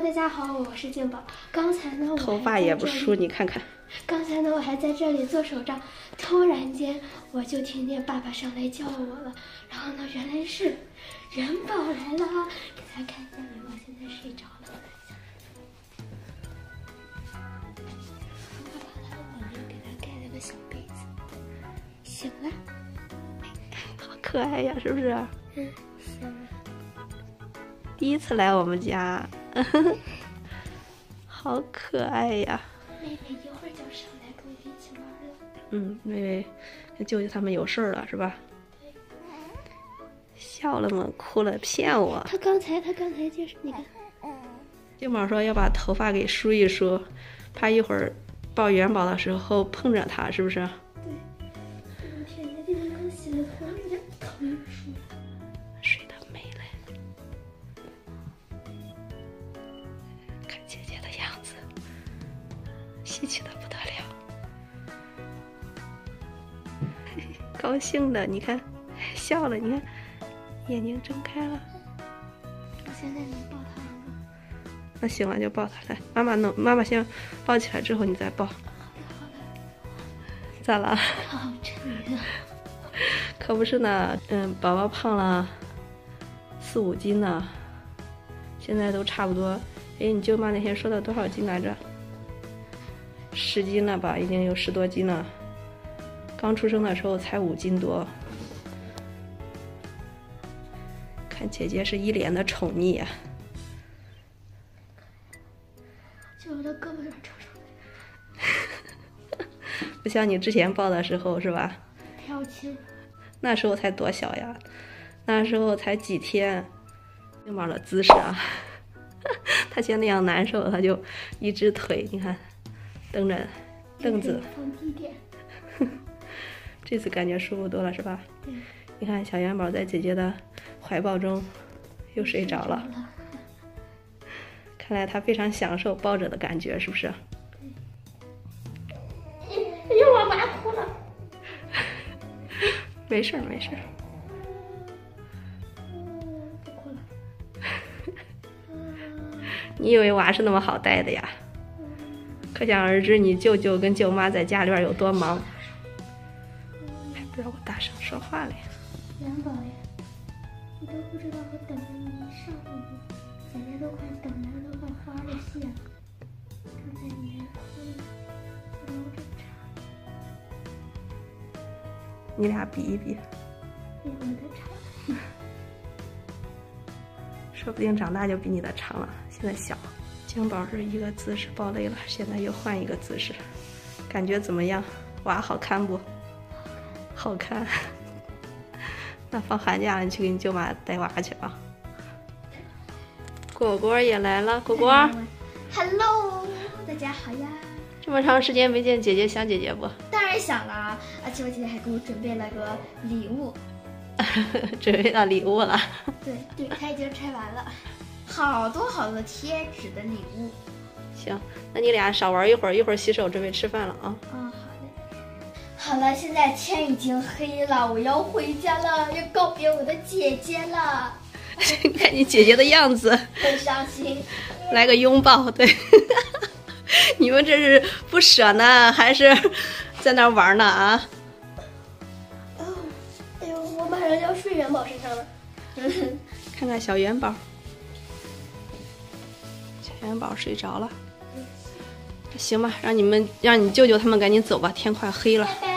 大家好，我是静宝。刚才呢， 头发也不梳，你看看。 刚才呢，我还在这里做手账，突然间我就听见爸爸上来叫我了。然后呢，原来是元宝来了，给大家看一下，元宝现在睡着了。爸爸他晚上给他盖了个小被子，醒了。 好可爱呀，是不是？ 嗯，醒了。 第一次来我们家，好可爱呀！ 妹妹一会儿就上来跟我一起玩了。 嗯，妹妹跟舅舅他们有事儿了，是吧？笑了吗？哭了？骗我？ 他刚才就是你看， 静宝说要把头发给梳一梳，怕一会儿抱元宝的时候碰着他，是不是？ 对。我天，你今天刚洗了头，有点疼梳。 睡得美嘞。看姐姐的样子，稀奇的不得了。高兴的，你看，笑了，你看，眼睛睁开了。 我现在能抱他了吗？ 那行了，就抱他来。妈妈先抱起来，之后你再抱。 好的。 咋了？ 好沉啊！ 可不是呢，宝宝胖了4、5斤呢，现在都差不多。哎，你舅妈那天说的多少斤来着？10斤了吧，已经有10多斤了。刚出生的时候才5斤多。看姐姐是一脸的宠溺呀。 就我的胳膊有点抽抽。 不像你之前抱的时候是吧？ 还要亲。 那时候才多小呀，那时候才几天。静宝的姿势啊，他嫌那样难受，他就一只腿，你看，蹬着凳子。 放低点。 这次感觉舒服多了是吧？ 对。 你看小元宝在姐姐的怀抱中又睡着了，看来他非常享受抱着的感觉，是不是？ 哎呦，我妈哭了。 没事儿，没事儿。 不哭了。 你以为娃是那么好带的呀？可想而知，你舅舅跟舅妈在家里边有多忙。还不让我大声说话了呀！ 元宝呀，你都不知道我等了你一上午，姐姐都快等来了，都快花了线了。刚才你还哭了，我搂着茶。 你俩比一比， 比我的长。 说不定长大就比你的长了。现在小，静宝是一个姿势抱累了，现在又换一个姿势，感觉怎么样？娃好看不？好看。那放寒假了，你去给你舅妈带娃去啊。果果也来了，果果。 Hello， 大家好呀。 这么长时间没见姐姐，想姐姐不？ 当然想了，而且我姐姐还给我准备了个礼物。 准备到礼物了。 对，她已经拆完了，好多贴纸的礼物。 行，那你俩少玩一会儿，一会儿洗手准备吃饭了啊。 好嘞。好了，现在天已经黑了，我要回家了，要告别我的姐姐了。 看你姐姐的样子， 很伤心。 来个拥抱，对。你们这是不舍呢，还是在那玩呢啊？ 哎呦，我马上就要睡元宝身上了。 看看小元宝，小元宝睡着了。行吧，让你舅舅他们赶紧走吧，天快黑了。 拜拜。